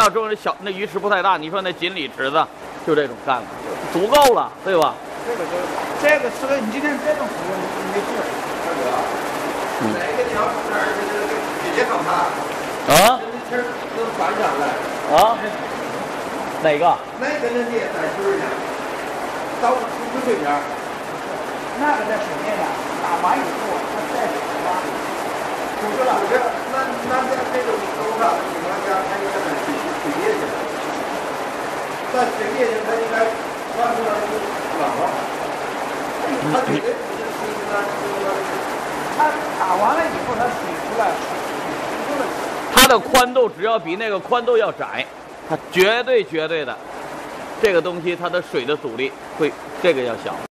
要说那小那鱼池不太大，你说那锦鲤池子就这种干法，足够了，对吧？ 这个适合你今天这种适合没事。大哥，哪个鸟从这儿直接上它？ 啊？ 这能翻上来？ 啊？哪个？ 哪个能接在水呢？到出水面。那个在水面上打完以后，它在水上出去了。那家这种头上，你们家它应该在水面去了。在水面上，它应该翻出来就冷了。它绝对不是水它打完了以后，它水出来， 它的宽度只要比那个宽度要窄，它绝对的，这个东西它的水的阻力会这个要小。